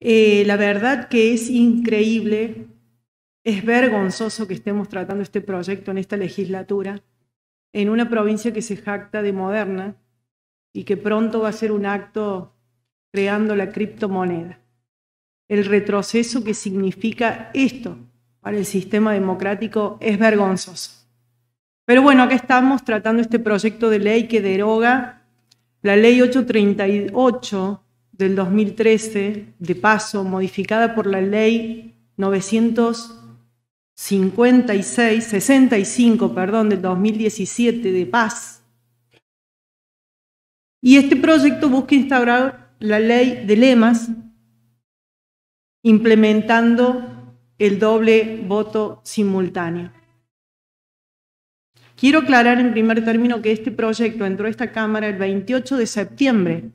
La verdad que es increíble, es vergonzoso que estemos tratando este proyecto en esta legislatura, en una provincia que se jacta de moderna y que pronto va a ser un acto creando la criptomoneda. El retroceso que significa esto para el sistema democrático es vergonzoso. Pero bueno, acá estamos tratando este proyecto de ley que deroga la ley 838 del 2013, de paso, modificada por la ley 65, del 2017 de paz. Y este proyecto busca instaurar la ley de lemas, implementando el doble voto simultáneo. Quiero aclarar en primer término que este proyecto entró a esta Cámara el 28 de septiembre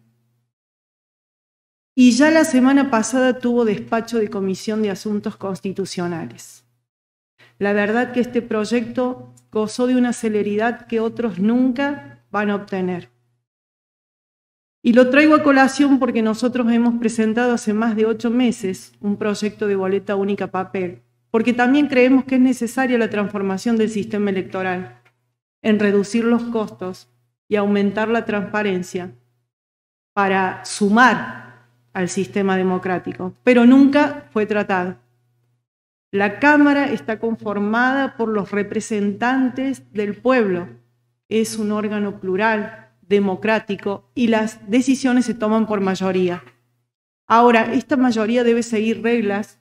y ya la semana pasada tuvo despacho de Comisión de Asuntos Constitucionales. La verdad que este proyecto gozó de una celeridad que otros nunca van a obtener. Y lo traigo a colación porque nosotros hemos presentado hace más de 8 meses un proyecto de boleta única papel, porque también creemos que es necesaria la transformación del sistema electoral, en reducir los costos y aumentar la transparencia para sumar al sistema democrático, pero nunca fue tratado. La Cámara está conformada por los representantes del pueblo, es un órgano plural, democrático, y las decisiones se toman por mayoría. Ahora, esta mayoría debe seguir reglas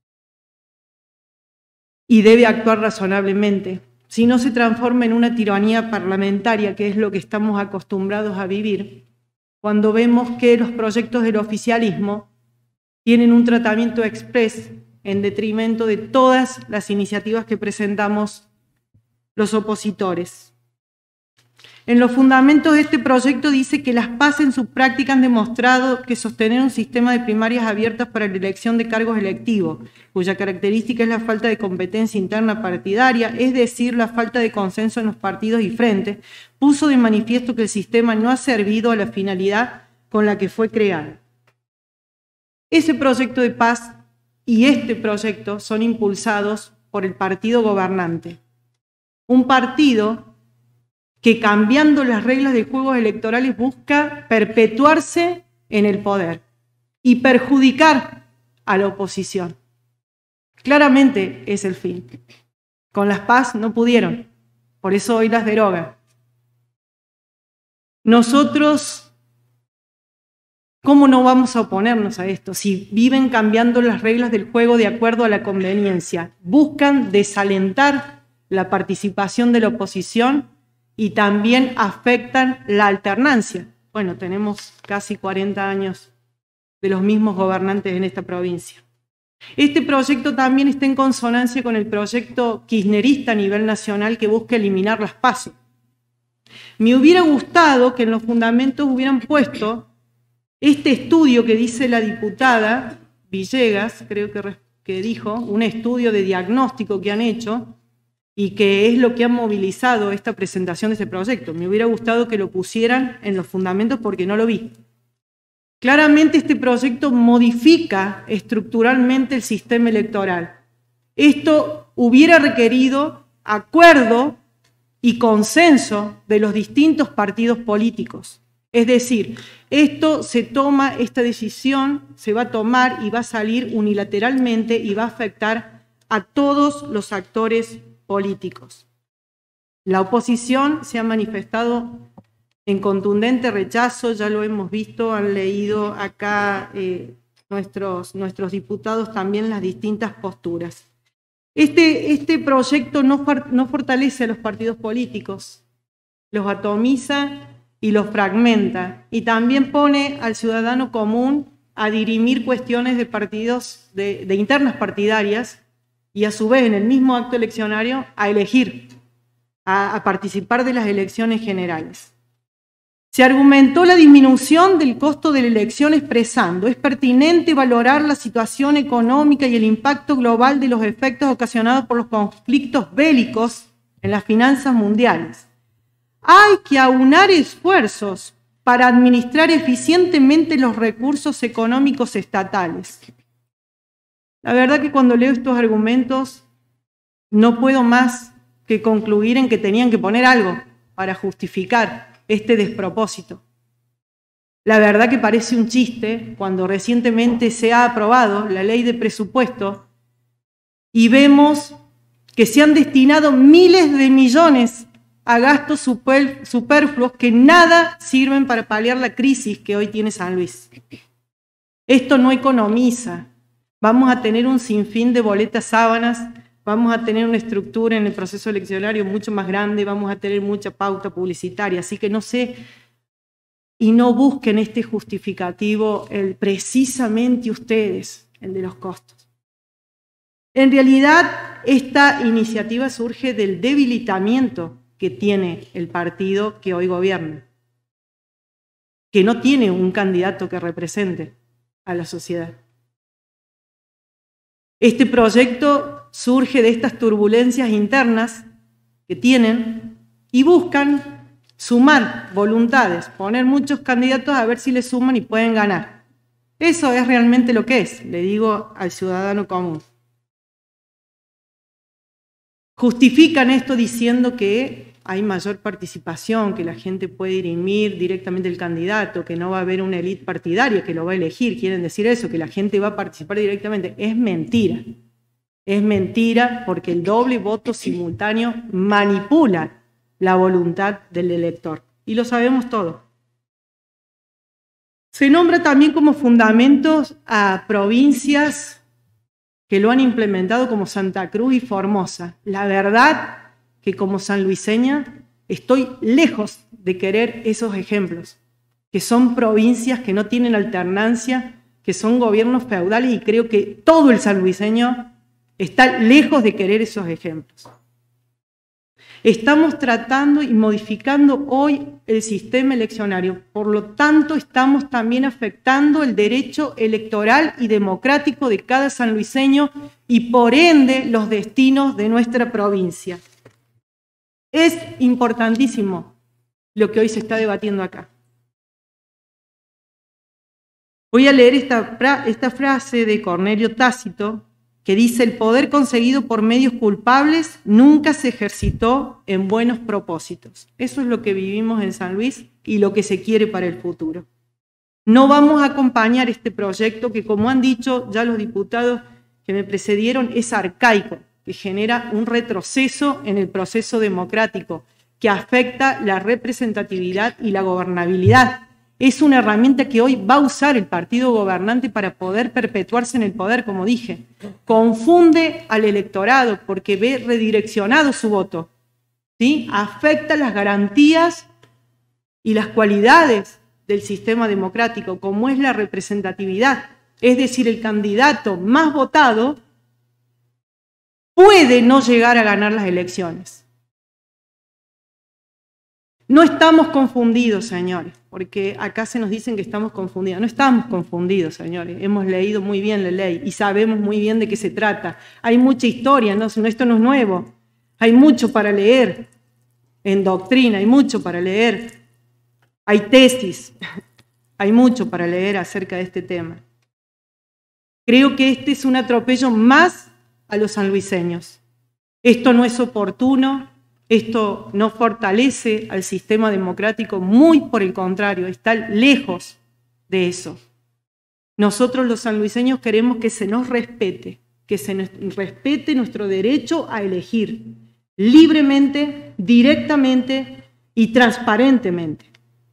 y debe actuar razonablemente. Si no se transforma en una tiranía parlamentaria, que es lo que estamos acostumbrados a vivir, cuando vemos que los proyectos del oficialismo tienen un tratamiento exprés en detrimento de todas las iniciativas que presentamos los opositores. En los fundamentos de este proyecto dice que las PAS en su práctica han demostrado que sostener un sistema de primarias abiertas para la elección de cargos electivos, cuya característica es la falta de competencia interna partidaria, es decir, la falta de consenso en los partidos y frentes, puso de manifiesto que el sistema no ha servido a la finalidad con la que fue creado. Ese proyecto de PAS y este proyecto son impulsados por el partido gobernante, un partido que cambiando las reglas de juegos electorales busca perpetuarse en el poder y perjudicar a la oposición. Claramente es el fin. Con las PAS no pudieron, por eso hoy las derogan. Nosotros, ¿cómo no vamos a oponernos a esto? Si viven cambiando las reglas del juego de acuerdo a la conveniencia, buscan desalentar la participación de la oposición y también afectan la alternancia. Bueno, tenemos casi 40 años de los mismos gobernantes en esta provincia. Este proyecto también está en consonancia con el proyecto kirchnerista a nivel nacional que busca eliminar las PASO. Me hubiera gustado que en los fundamentos hubieran puesto este estudio que dice la diputada Villegas, creo que dijo, un estudio de diagnóstico que han hecho, y que es lo que ha movilizado esta presentación de este proyecto. Me hubiera gustado que lo pusieran en los fundamentos porque no lo vi. Claramente este proyecto modifica estructuralmente el sistema electoral. Esto hubiera requerido acuerdo y consenso de los distintos partidos políticos. Es decir, esta decisión se va a tomar y va a salir unilateralmente y va a afectar a todos los actores políticos. La oposición se ha manifestado en contundente rechazo, ya lo hemos visto, han leído acá nuestros diputados también las distintas posturas. Este proyecto no fortalece a los partidos políticos, los atomiza y los fragmenta, y también pone al ciudadano común a dirimir cuestiones de partidos, de internas partidarias, y a su vez en el mismo acto eleccionario a elegir, a participar de las elecciones generales. Se argumentó la disminución del costo de la elección expresando: es pertinente valorar la situación económica y el impacto global de los efectos ocasionados por los conflictos bélicos en las finanzas mundiales. Hay que aunar esfuerzos para administrar eficientemente los recursos económicos estatales. La verdad que cuando leo estos argumentos no puedo más que concluir en que tenían que poner algo para justificar este despropósito. La verdad que parece un chiste cuando recientemente se ha aprobado la ley de presupuesto y vemos que se han destinado miles de millones a gastos superfluos que nada sirven para paliar la crisis que hoy tiene San Luis. Esto no economiza. Vamos a tener un sinfín de boletas sábanas, vamos a tener una estructura en el proceso eleccionario mucho más grande, vamos a tener mucha pauta publicitaria, así que no sé, y no busquen este justificativo, precisamente ustedes, el de los costos. En realidad, esta iniciativa surge del debilitamiento que tiene el partido que hoy gobierna, que no tiene un candidato que represente a la sociedad. Este proyecto surge de estas turbulencias internas que tienen y buscan sumar voluntades, poner muchos candidatos a ver si le suman y pueden ganar. Eso es realmente lo que es, le digo al ciudadano común. Justifican esto diciendo que hay mayor participación, que la gente puede dirimir directamente el candidato, que no va a haber una élite partidaria que lo va a elegir. Quieren decir eso, que la gente va a participar directamente. Es mentira. Es mentira porque el doble voto simultáneo manipula la voluntad del elector. Y lo sabemos todos. Se nombra también como fundamentos a provincias que lo han implementado como Santa Cruz y Formosa. La verdad que como sanluiseña estoy lejos de querer esos ejemplos, que son provincias que no tienen alternancia, que son gobiernos feudales, y creo que todo el sanluiseño está lejos de querer esos ejemplos. Estamos tratando y modificando hoy el sistema eleccionario, por lo tanto estamos también afectando el derecho electoral y democrático de cada sanluiseño y por ende los destinos de nuestra provincia. Es importantísimo lo que hoy se está debatiendo acá. Voy a leer esta frase de Cornelio Tácito que dice: el poder conseguido por medios culpables nunca se ejercitó en buenos propósitos. Eso es lo que vivimos en San Luis y lo que se quiere para el futuro. No vamos a acompañar este proyecto que, como han dicho ya los diputados que me precedieron, es arcaico, que genera un retroceso en el proceso democrático, que afecta la representatividad y la gobernabilidad. Es una herramienta que hoy va a usar el partido gobernante para poder perpetuarse en el poder, como dije. Confunde al electorado porque ve redireccionado su voto, ¿sí? Afecta las garantías y las cualidades del sistema democrático, como es la representatividad. Es decir, el candidato más votado puede no llegar a ganar las elecciones. No estamos confundidos, señores, porque acá se nos dicen que estamos confundidos. No estamos confundidos, señores. Hemos leído muy bien la ley y sabemos muy bien de qué se trata. Hay mucha historia, ¿no? Esto no es nuevo. Hay mucho para leer en doctrina, hay mucho para leer. Hay tesis, hay mucho para leer acerca de este tema. Creo que este es un atropello más a los sanluiseños. Esto no es oportuno. Esto no fortalece al sistema democrático, muy por el contrario, está lejos de eso. Nosotros los sanluiseños queremos que se nos respete, que se nos respete nuestro derecho a elegir libremente, directamente y transparentemente.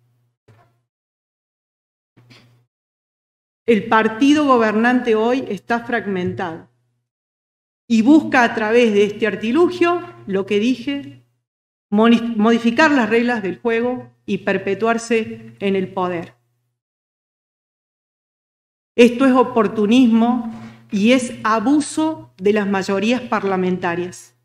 El partido gobernante hoy está fragmentado y busca a través de este artilugio, lo que dije, modificar las reglas del juego y perpetuarse en el poder. Esto es oportunismo y es abuso de las mayorías parlamentarias.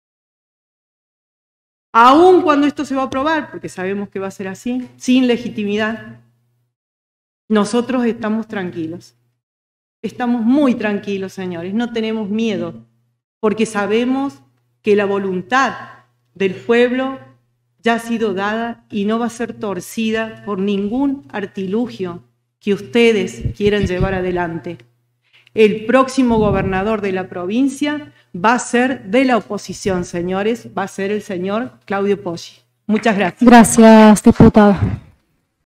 Aun cuando esto se va a aprobar, porque sabemos que va a ser así, sin legitimidad, nosotros estamos tranquilos. Estamos muy tranquilos, señores, no tenemos miedo, porque sabemos que la voluntad del pueblo ya ha sido dada y no va a ser torcida por ningún artilugio que ustedes quieran llevar adelante. El próximo gobernador de la provincia va a ser de la oposición, señores, va a ser el señor Claudio Poggi. Muchas gracias. Gracias, diputada.